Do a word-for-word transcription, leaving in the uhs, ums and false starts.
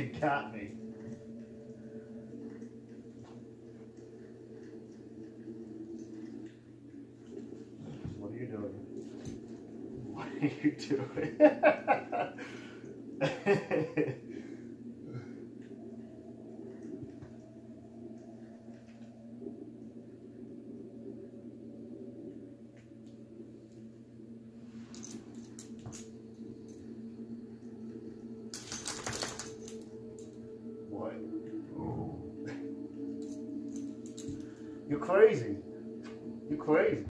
You got me. What are you doing? What are you doing? What? You're crazy. You're crazy.